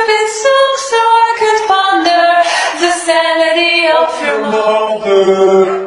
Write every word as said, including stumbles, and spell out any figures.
stupid song so I could ponder the sanity of your mother.